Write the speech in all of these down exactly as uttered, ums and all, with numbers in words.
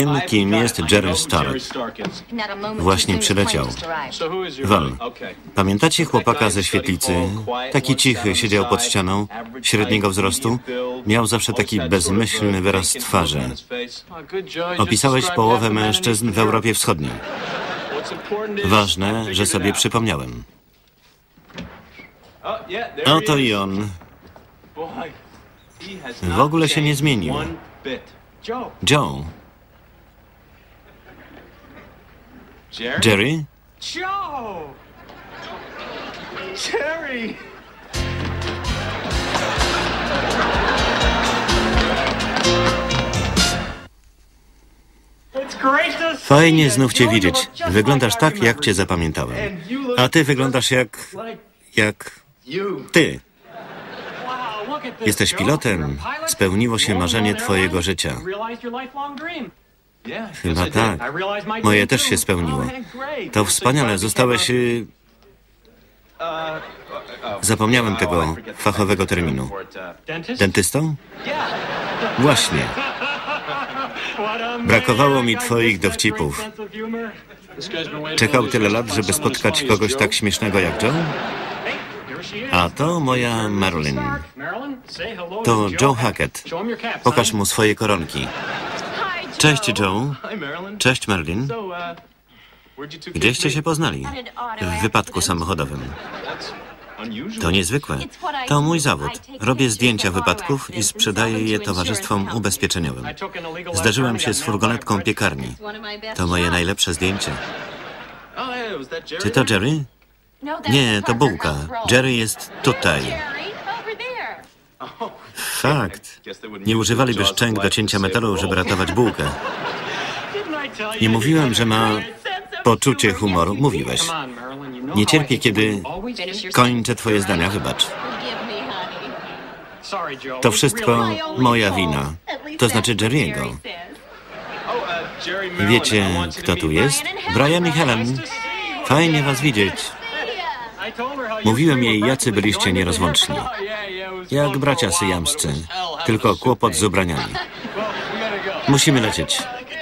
Wiem, kim jest Jerry Stark. Właśnie przyleciał. Val, pamiętacie chłopaka ze świetlicy? Taki cichy, siedział pod ścianą, średniego wzrostu. Miał zawsze taki bezmyślny wyraz twarzy. Opisałeś połowę mężczyzn w Europie Wschodniej. Ważne, że sobie przypomniałem. Oto i on. W ogóle się nie zmienił. Joe. Jerry? Joe! Jerry! Fajnie znów cię widzieć. Wyglądasz tak, jak cię zapamiętałem. A ty wyglądasz jak... jak... ty. Jesteś pilotem. Spełniło się marzenie twojego życia. Chyba tak. Moje też się spełniło. To wspaniale. Zostałeś... y, Zapomniałem tego fachowego terminu. Dentystą? Właśnie. Brakowało mi twoich dowcipów. Czekał tyle lat, żeby spotkać kogoś tak śmiesznego jak Joe? A to moja Marilyn. To Joe Hackett. Pokaż mu swoje koronki. Cześć, Joe. Cześć, Marilyn. Gdzieście się poznali? W wypadku samochodowym. To niezwykłe. To mój zawód. Robię zdjęcia wypadków i sprzedaję je towarzystwom ubezpieczeniowym. Zdarzyłem się z furgonetką piekarni. To moje najlepsze zdjęcie. Czy to Jerry? Nie, to bułka. Jerry jest tutaj. Fakt. Nie używaliby szczęk do cięcia metalu, żeby ratować bułkę. Nie mówiłem, że ma poczucie humoru. Mówiłeś. Nie cierpię, kiedy kończę twoje zdania, wybacz. To wszystko moja wina. To znaczy Jerry'ego. Wiecie, kto tu jest? Brian i Helen. Fajnie was widzieć. Mówiłem jej, jacy byliście nierozłączni. Jak bracia syjamscy. Tylko kłopot z ubraniami. Musimy lecieć.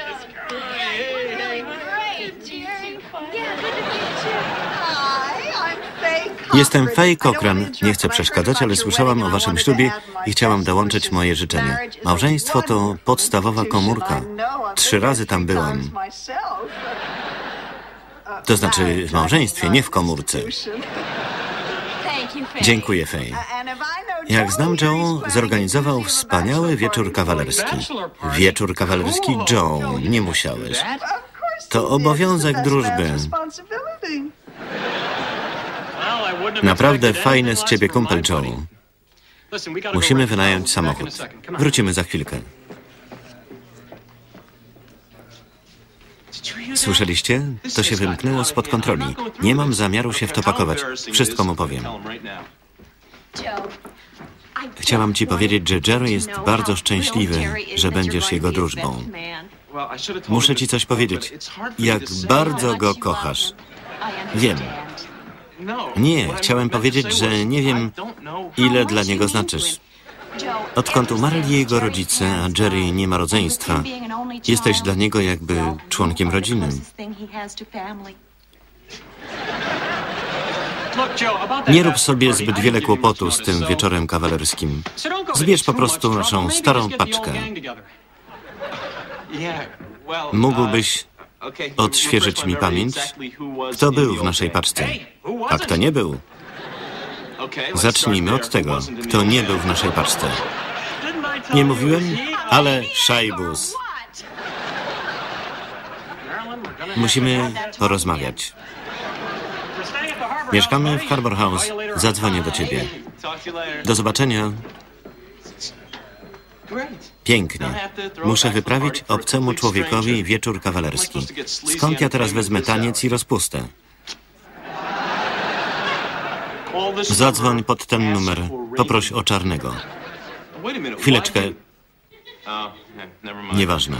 Jestem Faye Cochran. Nie chcę przeszkadzać, ale słyszałam o waszym ślubie i chciałam dołączyć moje życzenie. Małżeństwo to podstawowa komórka. Trzy razy tam byłam. To znaczy w małżeństwie, nie w komórce. Dziękuję, Faye. Jak znam Joe, zorganizował wspaniały wieczór kawalerski. Wieczór kawalerski Joe. Nie musiałeś. To obowiązek drużby. Naprawdę fajny z ciebie kumpel, Joe. Musimy wynająć samochód. Wrócimy za chwilkę. Słyszeliście? To się wymknęło spod kontroli. Nie mam zamiaru się w to pakować. Wszystko mu powiem. Chciałam ci powiedzieć, że Jerry jest bardzo szczęśliwy, że będziesz jego drużbą. Muszę ci coś powiedzieć. Jak bardzo go kochasz. Wiem. Nie, chciałem powiedzieć, że nie wiem, ile dla niego znaczysz. Odkąd umarli jego rodzice, a Jerry nie ma rodzeństwa, jesteś dla niego jakby członkiem rodziny. Nie rób sobie zbyt wiele kłopotu z tym wieczorem kawalerskim. Zbierz po prostu naszą starą paczkę. Mógłbyś odświeżyć mi pamięć? Kto był w naszej paczce? A kto nie był? Zacznijmy od tego, kto nie był w naszej paczce. Nie mówiłem? Ale szajbus. Musimy porozmawiać. Mieszkamy w Harbor House. Zadzwonię do ciebie. Do zobaczenia. Pięknie. Muszę wyprawić obcemu człowiekowi wieczór kawalerski. Skąd ja teraz wezmę taniec i rozpustę? Zadzwoń pod ten numer. Poproś o czarnego. Chwileczkę. Nieważne.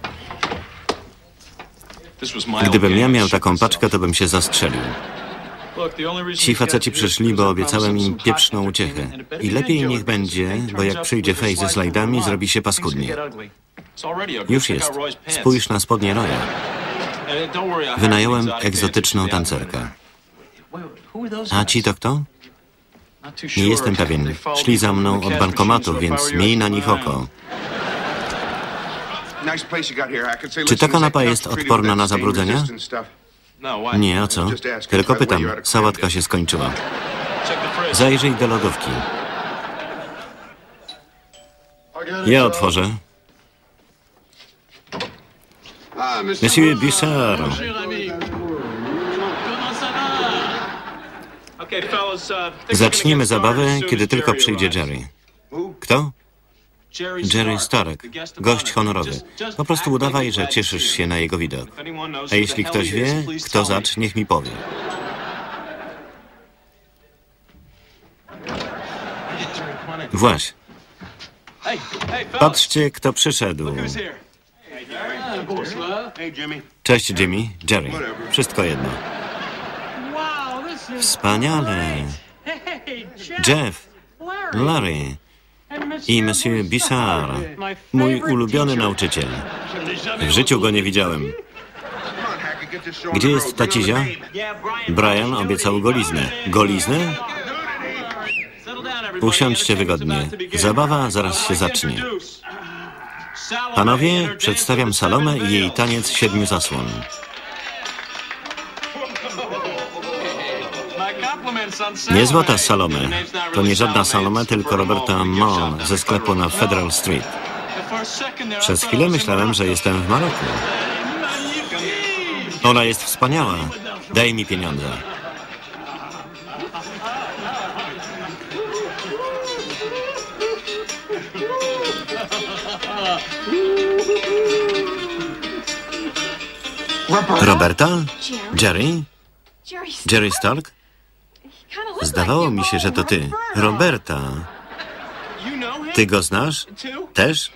Gdybym ja miał taką paczkę, to bym się zastrzelił. Ci faceci przyszli, bo obiecałem im pieprzną uciechę. I lepiej niech będzie, bo jak przyjdzie Fej ze slajdami, zrobi się paskudnie. Już jest. Spójrz na spodnie Roya. Wynająłem egzotyczną tancerkę. A ci to kto? Nie jestem pewien. Szli za mną od bankomatu, więc miej na nich oko. Czy ta kanapa jest odporna na zabrudzenia? Nie, a co? Tylko pytam. Sałatka się skończyła. Zajrzyj do lodówki. Ja otworzę. Monsieur Bouchard. Zaczniemy zabawę, kiedy tylko przyjdzie Jerry. Kto? Jerry Stark, gość honorowy. Po prostu udawaj, że cieszysz się na jego widok. A jeśli ktoś wie, kto zacz, niech mi powie. Właśnie. Patrzcie, kto przyszedł. Cześć, Jimmy. Jerry. Wszystko jedno. Wspaniale. Jeff, Larry i Monsieur Bouchard, mój ulubiony nauczyciel. W życiu go nie widziałem. Gdzie jest ta cizia? Brian obiecał goliznę. Goliznę? Usiądźcie wygodnie. Zabawa zaraz się zacznie. Panowie, przedstawiam Salomę i jej taniec siedmiu zasłon. Nie złota Salome. To nie żadna Salome, tylko Roberta Mon ze sklepu na Federal Street. Przez chwilę myślałem, że jestem w Maroku. Ona jest wspaniała. Daj mi pieniądze. Roberta? Jerry? Jerry Stark? Zdawało mi się, że to ty. Roberta. Ty go znasz? Też?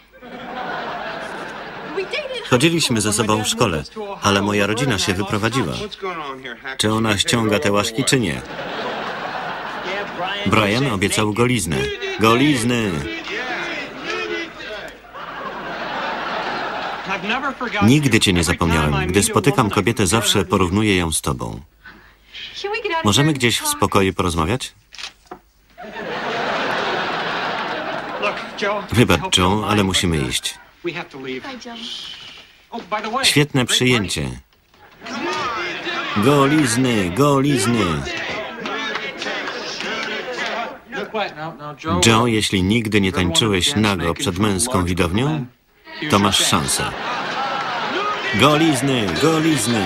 Chodziliśmy ze sobą w szkole, ale moja rodzina się wyprowadziła. Czy ona ściąga te łaszki, czy nie? Brian obiecał goliznę. Golizny! Nigdy cię nie zapomniałem. Gdy spotykam kobietę, zawsze porównuję ją z tobą. Możemy gdzieś w spokoju porozmawiać? Wybacz, Joe, ale musimy iść. Świetne przyjęcie. Golizny, golizny. Joe, jeśli nigdy nie tańczyłeś nago przed męską widownią, to masz szansę. Golizny, golizny.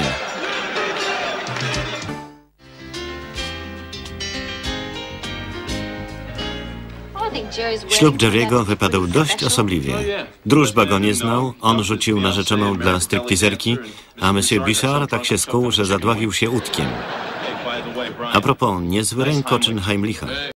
Ślub Jerry'ego wypadał dość osobliwie. Drużba go nie znał, on rzucił narzeczoną dla stripteaserki, a Monsieur Bouchard tak się skuł, że zadławił się łódkiem. A propos, niezły rękoczyn Heimlicha.